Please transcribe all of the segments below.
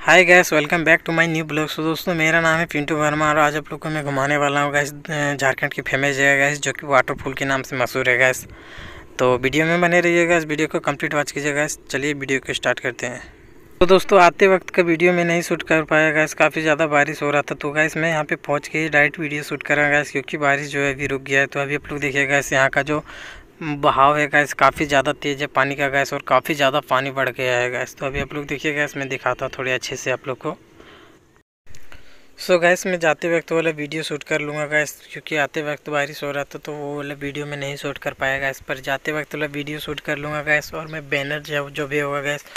Hi guys, welcome back to my new blog. So दोस्तों, मेरा नाम है पिंटू वर्मा और आज आप लोग को मैं घुमाने वाला हूँ गैस झारखंड की फेमस जगह गैस जो कि वाटरफॉल के नाम से मशहूर है गैस। तो वीडियो में बने रहिएगा, इस वीडियो को कंप्लीट वॉच कीजिएगा गैस। चलिए वीडियो को स्टार्ट करते हैं। तो दोस्तों, आते वक्त का वीडियो में नहीं शूट कर पाया गैस, काफ़ी ज़्यादा बारिश हो रहा था। तो गैस मैं यहाँ पे पहुँच के डायरेक्ट वीडियो शूट करा गैस, क्योंकि बारिश जो है अभी रुक गया है। तो अभी आप लोग देखिए गैस, यहाँ का जो बहाव है गैस काफ़ी ज़्यादा तेज़ है पानी का गैस, और काफ़ी ज़्यादा पानी बढ़ गया है गैस। तो अभी आप लोग देखिए गैस, मैं दिखाता हूँ थोड़े अच्छे से आप लोग को। सो गैस मैं जाते वक्त वाला वीडियो शूट कर लूँगा गैस, क्योंकि आते वक्त बारिश हो रहा था तो वो वाला वीडियो में नहीं शूट कर पाया गैस, पर जाते वक्त वाला वीडियो शूट कर लूँगा गैस। और मैं बैनर जो भी होगा गैस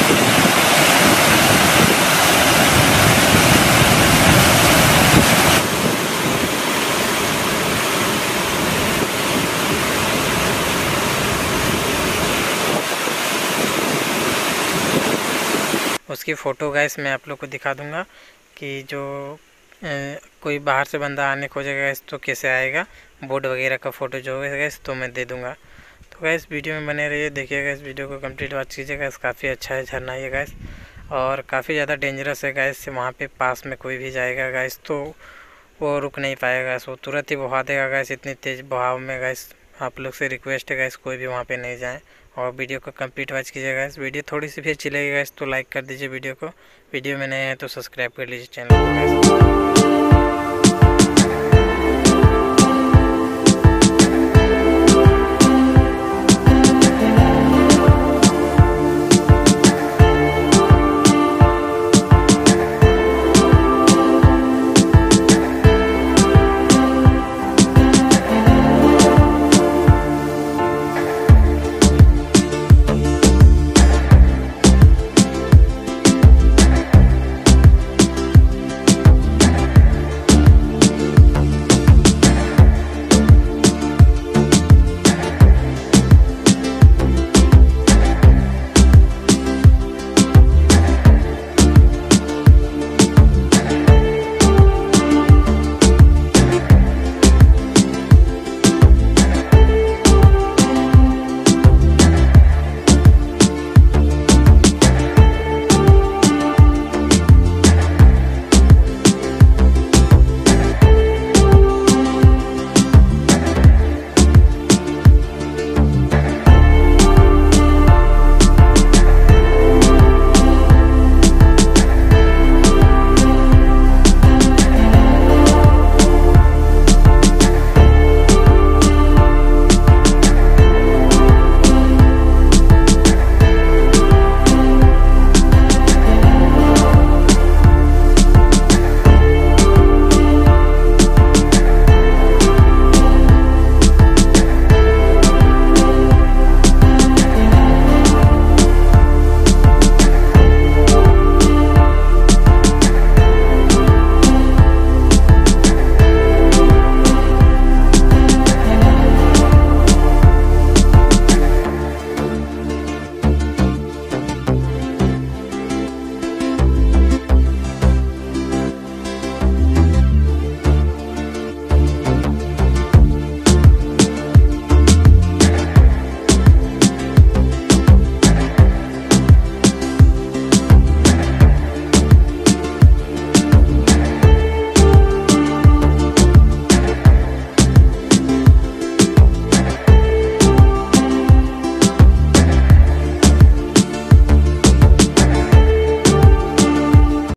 उसकी फ़ोटो गैस मैं आप लोग को दिखा दूँगा कि जो कोई बाहर से बंदा आने खोजेगा गैस तो कैसे आएगा। बोर्ड वगैरह का फ़ोटो जो है गैस तो मैं दे दूँगा। तो गैस वीडियो में बने रहिए, देखिएगा इस वीडियो को कंप्लीट वॉच कीजिएगा। गैस काफ़ी अच्छा है झरना ये गैस, और काफ़ी ज़्यादा डेंजरस है गैस। वहाँ पे पास में कोई भी जाएगा गैस तो वो रुक नहीं पाएगा गैस, वो तुरंत ही बहा देगा गैस, इतनी तेज़ बहाव में गैस। आप लोग से रिक्वेस्ट है गैस, कोई भी वहाँ पे नहीं जाए और वीडियो को कंप्लीट वॉच कीजिएगा गैस। वीडियो थोड़ी सी फिर चलेगी गैस तो लाइक कर दीजिए वीडियो को। वीडियो में नए हैं तो सब्सक्राइब कर लीजिए चैनल को गैस।